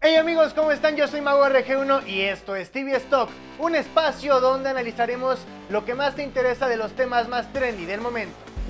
Hey amigos, ¿cómo están? Yo soy Mago RG1 y esto es TV Stock, un espacio donde analizaremos lo que más te interesa de los temas más trendy del momento.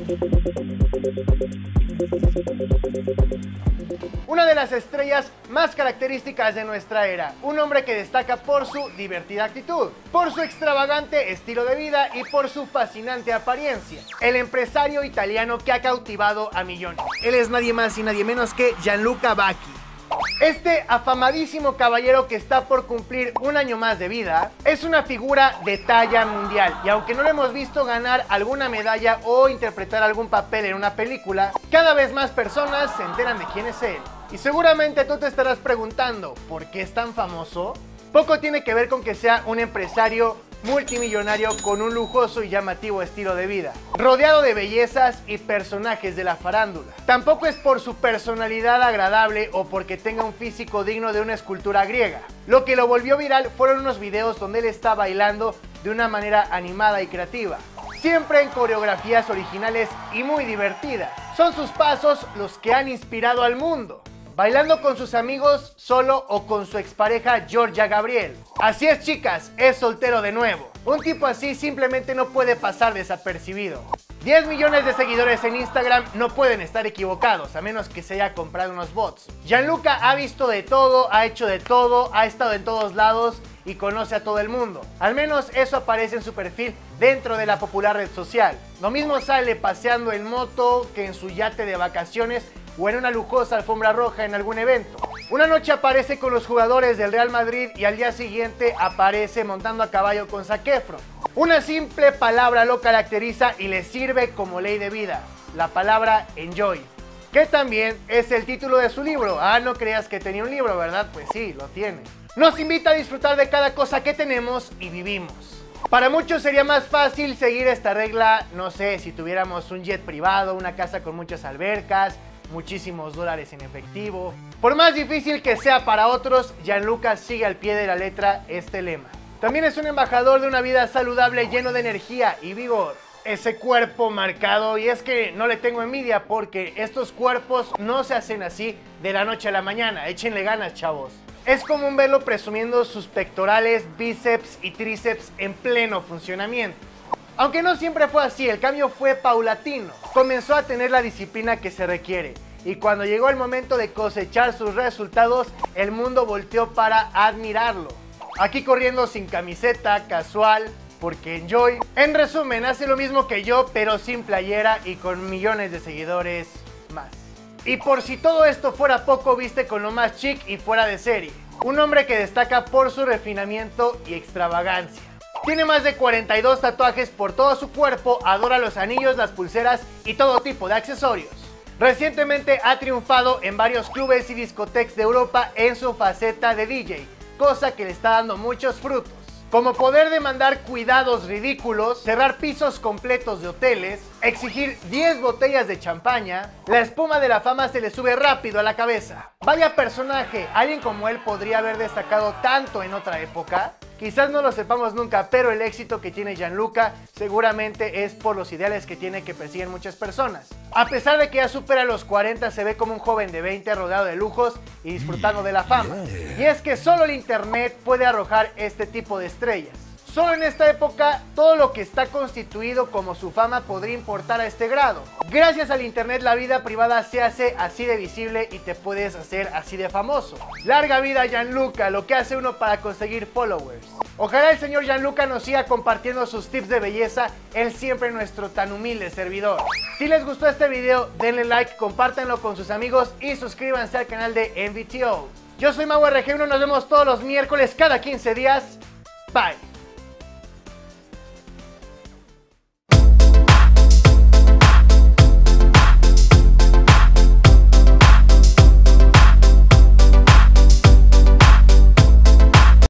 Una de las estrellas más características de nuestra era, un hombre que destaca por su divertida actitud, por su extravagante estilo de vida y por su fascinante apariencia. El empresario italiano que ha cautivado a millones. Él es nadie más y nadie menos que Gianluca Vacchi. Este afamadísimo caballero que está por cumplir un año más de vida es una figura de talla mundial y aunque no lo hemos visto ganar alguna medalla o interpretar algún papel en una película, cada vez más personas se enteran de quién es él. Y seguramente tú te estarás preguntando, ¿por qué es tan famoso? Poco tiene que ver con que sea un empresario multimillonario con un lujoso y llamativo estilo de vida, rodeado de bellezas y personajes de la farándula. Tampoco es por su personalidad agradable o porque tenga un físico digno de una escultura griega. Lo que lo volvió viral fueron unos videos donde él está bailando de una manera animada y creativa, siempre en coreografías originales y muy divertidas. Son sus pasos los que han inspirado al mundo, bailando con sus amigos, solo o con su expareja Giorgia Gabriel. Así es, chicas, es soltero de nuevo. Un tipo así simplemente no puede pasar desapercibido. 10 millones de seguidores en Instagram no pueden estar equivocados, a menos que se haya comprado unos bots. Gianluca ha visto de todo, ha hecho de todo, ha estado en todos lados y conoce a todo el mundo. Al menos eso aparece en su perfil dentro de la popular red social. Lo mismo sale paseando en moto que en su yate de vacaciones o en una lujosa alfombra roja en algún evento. Una noche aparece con los jugadores del Real Madrid y al día siguiente aparece montando a caballo con Zac Efron. Una simple palabra lo caracteriza y le sirve como ley de vida, la palabra enjoy, que también es el título de su libro. Ah, no creas que tenía un libro, ¿verdad? Pues sí, lo tiene. Nos invita a disfrutar de cada cosa que tenemos y vivimos. Para muchos sería más fácil seguir esta regla, no sé, si tuviéramos un jet privado, una casa con muchas albercas, muchísimos dólares en efectivo. Por más difícil que sea para otros, Gianluca sigue al pie de la letra este lema. También es un embajador de una vida saludable lleno de energía y vigor. Ese cuerpo marcado, y es que no le tengo envidia porque estos cuerpos no se hacen así de la noche a la mañana. Échenle ganas, chavos. Es común verlo presumiendo sus pectorales, bíceps y tríceps en pleno funcionamiento. Aunque no siempre fue así, el cambio fue paulatino. Comenzó a tener la disciplina que se requiere. Y cuando llegó el momento de cosechar sus resultados, el mundo volteó para admirarlo. Aquí corriendo sin camiseta, casual, porque enjoy. En resumen, hace lo mismo que yo, pero sin playera y con millones de seguidores más. Y por si todo esto fuera poco, viste con lo más chic y fuera de serie. Un hombre que destaca por su refinamiento y extravagancia. Tiene más de 42 tatuajes por todo su cuerpo, adora los anillos, las pulseras y todo tipo de accesorios. Recientemente ha triunfado en varios clubes y discotecas de Europa en su faceta de DJ, cosa que le está dando muchos frutos, como poder demandar cuidados ridículos, cerrar pisos completos de hoteles, exigir 10 botellas de champaña. La espuma de la fama se le sube rápido a la cabeza. Vaya personaje, alguien como él podría haber destacado tanto en otra época. Quizás no lo sepamos nunca, pero el éxito que tiene Gianluca seguramente es por los ideales que tiene que persiguen muchas personas. A pesar de que ya supera los 40, se ve como un joven de 20 rodeado de lujos y disfrutando de la fama. Y es que solo el internet puede arrojar este tipo de estrellas. Solo en esta época, todo lo que está constituido como su fama podría importar a este grado. Gracias al internet, la vida privada se hace así de visible y te puedes hacer así de famoso. Larga vida a Gianluca, lo que hace uno para conseguir followers. Ojalá el señor Gianluca nos siga compartiendo sus tips de belleza, él siempre nuestro tan humilde servidor. Si les gustó este video, denle like, compártanlo con sus amigos y suscríbanse al canal de MVTO. Yo soy Mago RG1, nos vemos todos los miércoles cada 15 días. Bye.